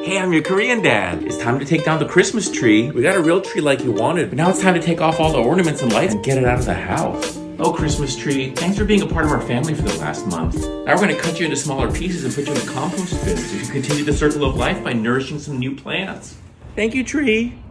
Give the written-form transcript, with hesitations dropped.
Hey, I'm your Korean dad. It's time to take down the Christmas tree. We got a real tree like you wanted, but now it's time to take off all the ornaments and lights and get it out of the house. Oh, Christmas tree, thanks for being a part of our family for the last month. Now we're gonna cut you into smaller pieces and put you in a compost bin so you can continue the circle of life by nourishing some new plants. Thank you, tree.